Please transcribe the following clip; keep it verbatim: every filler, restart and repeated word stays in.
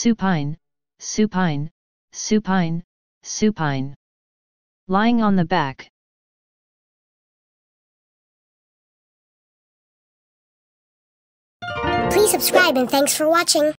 supine, supine, supine, supine. Lying on the back. Please subscribe and thanks for watching.